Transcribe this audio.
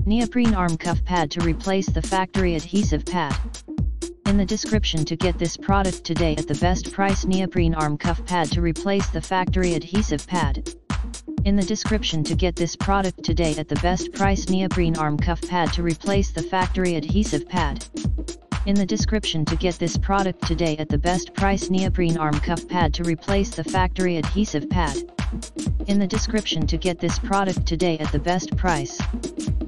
Neoprene arm cuff pad to replace the factory adhesive pad. In the description to get this product today at the best price. Neoprene arm cuff pad to replace the factory adhesive pad. In the description to get this product today at the best price. Neoprene arm cuff pad to replace the factory adhesive pad. In the description to get this product today at the best price. Neoprene arm cuff pad to replace the factory adhesive pad. In the description to get this product today at the best price.